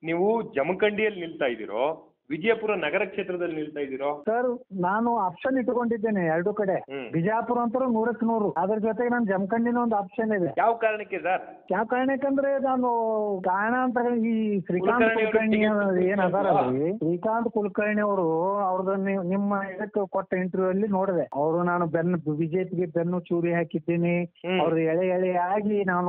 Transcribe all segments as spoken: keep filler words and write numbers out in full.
ನೀವು ಜಮಖಂಡಿಯಲ್ಲಿ ನಿಲ್ತಾ ಇದ್ದೀರೋ, ವಿಜಯಪುರ ನಗರ ಕ್ಷೇತ್ರದಲ್ಲಿ ನಿಲ್ತಾ ಇದ್ದೀರೋ? ಸರ್ ನಾನು ಆಪ್ಷನ್ ಇಟ್ಕೊಂಡಿದ್ದೇನೆ ಎರಡು ಕಡೆ. ಹ್ಮ್. ಬಿಜಾಪುರ ಅಂತ ನೂರಕ್ಕೆ ನೂರು, ಅದ್ರ ಜೊತೆಗೆ ನಾನು ಜಮಖಂಡಿನ ಒಂದು ಆಪ್ಷನ್ ಇದೆ. ಯಾವ ಕಾರಣಕ್ಕೆ ಸರ್? ಯಾವ ಕಾರಣಕ್ಕಂದ್ರೆ ನಾನು ಕಾರಣ ಅಂತ ಈ ಶ್ರೀಕಾಂತ್ ಕುಲಕರ್ಣಿ ಅವರು ಕುಲಕರ್ಣಿ ticket ಏನ್ ಅದಾರಲ್ರಿ, ಶ್ರೀಕಾಂತ್ ಕುಲಕರ್ಣಿ ಅವರು ಅವ್ರದ್ದು ನೀವು ನಿಮ್ಮ ಇದಕ್ಕೆ ಕೊಟ್ಟ ಇಂಟರ್ವ್ಯೂ ಅಲ್ಲಿ ನೋಡಿದೆ. ಅವರು ನಾನು ಬೆನ್ನು ಬಿಜೆಪಿಗೆ ಬೆನ್ನು ಚೂರಿ ಹಾಕಿದ್ದೀನಿ, ಹ್ಮ್. ಅವ್ರು ಎಳೆ ಎಳೆ ಆಗಿ ನಾನು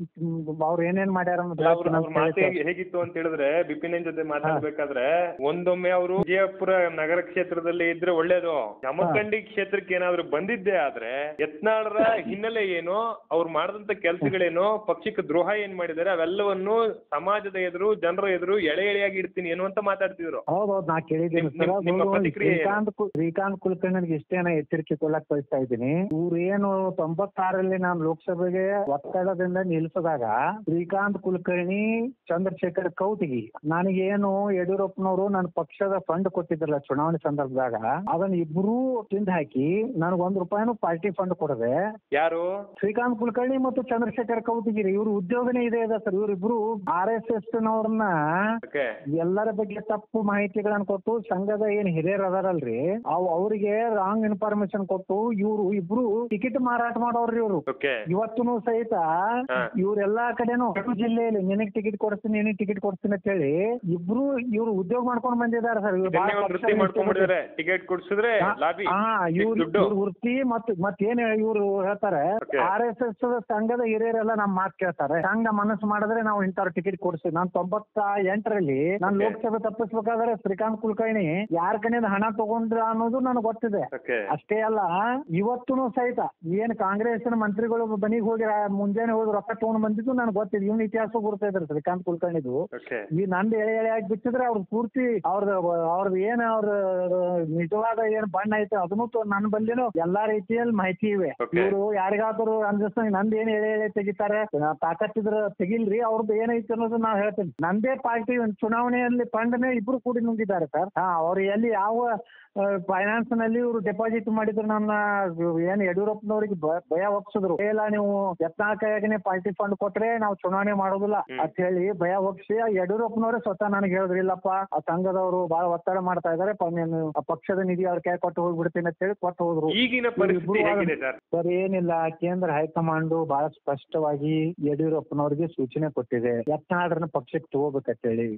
ಅವ್ರು ಏನೇನ್ ಮಾಡ್ಯಾರ ಅನ್ನೋದು ಅವ್ರ ಅವ್ರ ಮಾತು ಹೇಗೆ- ಹೇಗಿತ್ತು ಅಂತ ಹೇಳಿದ್ರೆ, ಬಿಪಿನ್ ಜೊತೆ ಮಾತಾಡ್ಬೇಕಾದ್ರೆ ಒಂದೊಮ್ಮೆ ಅವರು ವಿಜಯಪುರ ನಗರ ಕ್ಷೇತ್ರದಲ್ಲಿ ಇದ್ರೆ ಒಳ್ಳೇದು, ಜಮಖಂಡಿ ಕ್ಷೇತ್ರಕ್ಕೆ ಏನಾದ್ರು ಬಂದಿದ್ದೆ ಆದ್ರೆ ಯತ್ನಾಳರ ಹಿನ್ನೆಲೆ ಏನು, ಅವ್ರು ಮಾಡಿದಂತ ಕೆಲಸಗಳೇನು, ಪಕ್ಷಕ್ಕೆ ದ್ರೋಹ ಏನ್ ಮಾಡಿದ್ದಾರೆ ಅವೆಲ್ಲವನ್ನು ಸಮಾಜದ ಎದುರು ಜನರ ಎದುರು ಎಳೆ ಎಳೆಯಾಗಿ ಇಡ್ತೀನಿ ಏನು ಅಂತ ಮಾತಾಡ್ತಿದ್ರು. ಹೌದೌದು, ನಾ ಕೇಳಿದ್ದೀನಿ ನಿಮ್- ನಿಮ್- ನಿಮ್ಮ ಪ್ರತಿಕ್ರಿಯೆ ಏನು? ಶ್ರೀಕಾಂತ್ ಕು- ಶ್ರೀಕಾಂತ್ ಕುಲಕರ್ಣಿಗೆ ಇಷ್ಟೇನ ಎಚ್ಚರಿಕೆ ಕೊಡಕ್ ಬಯಸ್ತಾ ಇದ್ದೀನಿ. ಇವ್ರು ಏನು ತೊಂಬತ್ತಾರಲ್ಲಿ ನಾನು ಲೋಕಸಭೆಗೆ ಒತ್ತಡದಿಂದ ನಿಲ್ಸಿದಾಗ ಶ್ರೀಕಾಂತ್ ಕುಲಕರ್ಣಿ, ಚಂದ್ರಶೇಖರ್ ಕೌಟಗಿ ನನಗೇನು ಯಡಿಯೂರಪ್ಪನವರು ನನ್ನ ಪಕ್ಷದ ಫಂಡ್ ಕೊಟ್ಟಿದ್ರಲ್ಲ ಚುನಾವಣೆ ಸಂದರ್ಭದಾಗ, ಅದನ್ನ ಇಬ್ರು ತಿಂದು ಹಾಕಿ ನನಗೆ ಒಂದ್ ರೂಪಾಯಿನೂ ಪಾರ್ಟಿ ಫಂಡ್ ಕೊಡದೆ. ಯಾರು? ಶ್ರೀಕಾಂತ್ ಕುಲಕರ್ಣಿ ಮತ್ತು ಚಂದ್ರಶೇಖರ್ ಕೌಟಗಿರಿ ಇವ್ರ ಉದ್ಯೋಗನೇ ಇದೆ ಇದೆ ಸರ್. ಇವರಿಬ್ರು ಆರ್ ಎಸ್ ಎಸ್ ನವ್ರನ್ನ Okay. ಎಲ್ಲರ ಬಗ್ಗೆ ತಪ್ಪು ಮಾಹಿತಿಗಳನ್ನ ಕೊಟ್ಟು ಸಂಘದ ಏನ್ ಹಿರಿಯರ್ ಅದಾರಲ್ರಿ ಅವ್ ಅವರಿಗೆ ರಾಂಗ್ ಇನ್ಫಾರ್ಮೇಶನ್ ಕೊಟ್ಟು ಇವ್ರು ಇಬ್ರು ಟಿಕೆಟ್ ಮಾರಾಟ ಮಾಡೋರ್ರಿ ಇವ್ರು. Okay. ಇವತ್ತೂ ಸಹಿತ ಹಾ. ಇವ್ರೆಲ್ಲಾ ಕಡೆನೂ ಕೊಡಗು ಜಿಲ್ಲೆಯಲ್ಲಿ ನಿನಗ್ ಟಿಕೆಟ್ ಕೊಡ್ತೀನಿ ನಿನಗ್ ಟಿಕೆಟ್ ಕೊಡ್ತೀನಿ ಅಂತ ಹೇಳಿ ಇಬ್ರು ಇವ್ರು ಉದ್ಯೋಗ ಮಾಡ್ಕೊಂಡ್ ಬಂದಿದ್ದಾರೆ ಸರ್. ಇವ್ರು ಇದನ್ನೇ ಒಂದ್ ವೃತ್ತಿ ಮಾಡ್ಕೊಂಡ್ಬಿಟ್ಟಿದ್ದಾರೆ, ಟಿಕೆಟ್ ಕೊಡ್ಸಿದ್ರೆ ಲಾಬಿ ಹಾ ಇವ್ರು ದುಡ್ಡು. ಇವ್ರ ವೃತ್ತಿ ಮತ್ ಮತ್ತೇನ್ ಇವ್ರು ಹೇಳ್ತಾರೆ, Okay. ಆರ್ ಎಸ್ ಎಸ್ ಸಂಘದ ಹಿರಿಯರೆಲ್ಲ ನಮ್ ಮಾತು ಕೇಳ್ತಾರೆ, ಸಂಘ ಮನಸ್ಸು ಮಾಡಿದ್ರೆ ನಾವು ಇಂಥವ್ರ ಟಿಕೆಟ್ ಕೊಡ್ಸಿ. ನಾನ್ ತೊಂಬತ್ತ ಎಂಟರಲ್ಲಿ ನಾನು Okay. ಲೋಕಸಭೆ ತಪ್ಪಿಸ್ಬೇಕಾದ್ರೆ ಶ್ರೀಕಾಂತ್ ಕುಲಕರ್ಣಿ ಯಾರ ಕಡೆಯಿಂದ ಹಣ ತಗೊಂಡ್ರ ಅನ್ನೋದು ನನಗೆ ಗೊತ್ತಿದೆ. Okay. ಅಷ್ಟೇ ಅಲ್ಲ, ಇವತ್ತೂ ಸಹಿತ ಏನ್ ಕಾಂಗ್ರೆಸ್ನ ಮಂತ್ರಿಗಳು ಬನಿಗೆ ಹೋಗಿ ರಾ- ಮುಂಜಾನೆ ಹೋಗಿ ರೊಕ್ಕ ತಗೊಂಡ್ ಬಂದಿದ್ದು ನನಗೆ ಗೊತ್ತಿದೆ. ಇವ್ನ ಇತಿಹಾಸ ಗುರ್ತಾ ಇದ್ದಾರೆ ಶ್ರೀಕಾಂತ್ ಕುಲಕರ್ಣಿದು. Okay. ಈ ನಂದು ಎಳೆ ಎಳೆ ಆಗಿ ಬಿಚ್ಚಿದ್ರೆ ಅವ್ರ ಪೂರ್ತಿ ಅವ್ರದ್ದು ಅವ್ರದ್ದು ಏನ್ ಅವ್ರ ನಿಜವಾದ ಏನ್ ಬಣ್ಣ ಐತೆ ಅದನ್ನು ತೊ- ನನ್ನ ಬಲ್ಲಿನೂ ಎಲ್ಲಾ ರೀತಿಯಲ್ಲಿ ಮಾಹಿತಿ ಇವೆ. Okay. ಇವರು ಯಾರಿಗಾದ್ರು ಅಂಜಿಸ್ದಂಗ ನಂದು ಏನ್ ಎಳೆ ಎಳೆ ತೆಗಿತಾರೆ, ತಾಕತ್ತಿದ್ರ ತೆಗಿಲ್ರಿ, ಅವ್ರದ್ದು ಏನೈತೆ ಅನ್ನೋದು ನಾವ್ ಹೇಳ್ತೀನಿ. ನಂದೇ ಪಾರ್ಟಿ ಚುನಾವಣೆಯಲ್ಲಿ ಫಂಡ್ನೇ ಇಬ್ರು ಕೂಡಿ ನುಂಗಿದ್ದಾರೆ ಸರ್. ಹಾ ಅವ್ರು ಎಲ್ಲಿ ಯಾವ ಫೈನಾನ್ಸ್ ನಲ್ಲಿ ಇವರು ಡೆಪಾಸಿಟ್ ಮಾಡಿದ್ರು ನನ್ನ ಏನ್ ಯಡಿಯೂರಪ್ಪನವ್ರಿಗೆ ಭ- ಭಯ ಒಪ್ಸಿದ್ರು. ಇಲ್ಲ ನೀವು ಯತ್ನಾಳ್ ಕೈಯಾಗನೆ ಪಾರ್ಟಿ ಫಂಡ್ ಕೊಟ್ರೆ ನಾವು ಚುನಾವಣೆ ಮಾಡೋದಿಲ್ಲ ಅಂತ ಹೇಳಿ ಭಯ ಒಪ್ಸಿ ಯಡಿಯೂರಪ್ಪನವರೇ ಸ್ವತಃ ನನಗೆ ಹೇಳಿದ್ರು, ಇಲ್ಲಪ್ಪ ಆ ಸಂಘದವರು ಬಹಳ ಒತ್ತಡ ಮಾಡ್ತಾ ಇದಾರೆ, ನೀನು ಆ ಪಕ್ಷದ ನಿಧಿ ಅವ್ರ ಕೈ ಕೊಟ್ಟು ಹೋಗ್ಬಿಡ್ತೀನಿ ಅಂತ ಹೇಳಿ ಕೊಟ್ಟು ಹೋದ್ರು. ಈಗಿನ ಪರಿಸ್ಥಿತಿ ಹೇಗಿದೆ ಸರ್? ಸರ್ ಏನಿಲ್ಲ, ಕೇಂದ್ರ ಹೈಕಮಾಂಡ್ ಬಹಳ ಸ್ಪಷ್ಟವಾಗಿ ಯಡಿಯೂರಪ್ಪನವರಿಗೆ ಸೂಚನೆ ಕೊಟ್ಟಿದೆ, ಯತ್ನಾಳರನ್ನ ಪಕ್ಷಕ್ಕೆ ತಗೋಬೇಕಂತ ಹೇಳಿ.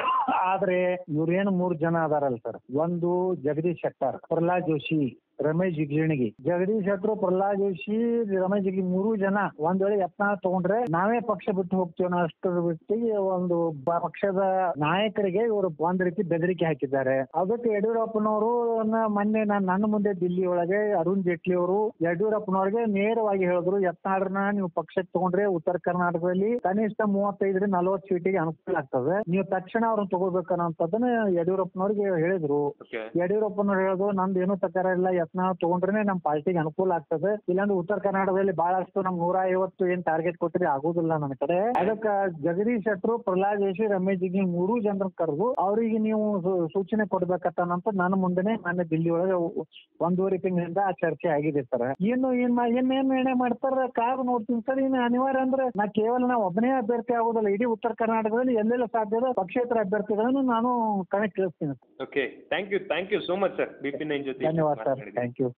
ಆದ್ರೆ ಇವ್ರೇನು ಮೂರ್ ಜನ ಅದಾರಲ್ಲ ಸರ್, ಒಂದು ಜಗದೀಶ್ ಶೆಟ್ಟರ್, ಪ್ರಹ್ಲಾದ್ ಜೋಶಿ, ರಮೇಶ್ ಜಿಗಜಿಣಗಿ. ಜಗದೀಶ್ ಶೆಟ್ಟರು, ಪ್ರಹ್ಲಾದ್ ಜೋಶಿ, ರಮೇಶ್ ಜಿಗಜಿಣಗಿ ಮೂರು ಜನ ಒಂದ್ ವೇಳೆ ಯತ್ನಾಳ ತಗೊಂಡ್ರೆ ನಾವೇ ಪಕ್ಷ ಬಿಟ್ಟು ಹೋಗ್ತೀವಿ ಅನ್ನೋ ಅಷ್ಟರ ಬಿಟ್ಟಿಗೆ ಒಂದು ಬ- ಪಕ್ಷದ ನಾಯಕರಿಗೆ ಇವರು ಒಂದ್ ರೀತಿ ಬೆದರಿಕೆ ಹಾಕಿದ್ದಾರೆ. ಅದಕ್ಕೆ ಯಡಿಯೂರಪ್ಪನವರು ಮೊನ್ನೆ ನಾನು ನನ್ನ ಮುಂದೆ ದಿಲ್ಲಿ ಒಳಗೆ ಅರುಣ್ ಜೇಟ್ಲಿ ಅವರು ಯಡಿಯೂರಪ್ಪನವ್ರಿಗೆ ನೇರವಾಗಿ ಹೇಳಿದ್ರು, ಯತ್ನಾಳರನ್ನ ನೀವು ಪಕ್ಷಕ್ಕೆ ತಗೊಂಡ್ರೆ ಉತ್ತರ ಕರ್ನಾಟಕದಲ್ಲಿ ಕನಿಷ್ಠ ಮೂವತ್ತೈದರಿಂದ ನಲವತ್ತು ಸೀಟಿಗೆ ಅನುಕೂಲ ಆಗ್ತದೆ, ನೀವು ತಕ್ಷಣ ಅವ್ರನ್ನ ತಗೋಬೇಕನ್ನೋಂಥದ್ದನ್ನ ಯಡಿಯೂರಪ್ಪನವ್ರಿಗೆ ಹೇಳಿದ್ರು. Okay. ಯಡಿಯೂರಪ್ಪನವ್ರು ಹೇಳಿದ್ರು, ನಮ್ದು ಏನೂ ತಕರ ಇಲ್ಲ, ಯತ್ನಾಳ್ ತಗೊಂಡ್ರೆ ನಮ್ ಪಾರ್ಟಿಗೆ ಅನುಕೂಲ ಆಗ್ತದೆ, ಇಲ್ಲಾಂದ್ರೆ ಉತ್ತರ ಕರ್ನಾಟಕದಲ್ಲಿ ಬಹಳಷ್ಟು ನಮ್ ನೂರ ಐವತ್ತು ಏನ್ ಟಾರ್ಗೆಟ್ ಕೊಟ್ಟರೆ ಆಗುದಿಲ್ಲ ನನ್ನ ಕಡೆ. ಅದಕ್ಕೆ ಜಗದೀಶ್ ಶೆಟ್ಟರು, ಪ್ರಹ್ಲಾದ್ ಜೋಶಿ, ರಮೇಶ್ ಜಿಗಜಿಣಗಿ ಮೂರು ಜನರ ಕರೆದು ಅವರಿಗೆ ನೀವು ಸೂ- ಸೂಚನೆ ಕೊಡ್ಬೇಕಂತ ನನ್ನ ಮುಂದೆನೆ ಮೊನ್ನೆ ದಿಲ್ಲಿ ಒಳಗೆ ಒಂದೂವರೆ ತಿಂಗಳಿಂದ ಆ ಚರ್ಚೆ ಆಗಿದೆ ಸರ್. ಏನು ಏನ್ ಮಾ- ಏನ್ ಏನ್ ನಿರ್ಣಯ ಮಾಡ್ತಾರ ಕಾದು ನೋಡ್ತೀನಿ ಸರ್. ಇನ್ನು ಅನಿವಾರ್ಯ ಅಂದ್ರೆ ನಾ ಕೇವಲ ನಾ ಒಬ್ಬನೇ ಅಭ್ಯರ್ಥಿ ಆಗೋದಿಲ್ಲ, ಇಡೀ ಉತ್ತರ ಕರ್ನಾಟಕದಲ್ಲಿ ಎಲ್ಲೆಲ್ಲ ಸಾಧ್ಯದ ಪಕ್ಷೇತರ ಅಭ್ಯರ್ಥಿಗಳನ್ನು ನಾನು ಕಣಕ್ಕೆ ಇಳಿಸ್ತೀನಿ. Okay, thank you thank you so much sir. Bipin ಜೊತೆ ಧನ್ಯವಾದ ಸರ್, ಥ್ಯಾಂಕ್ ಯು.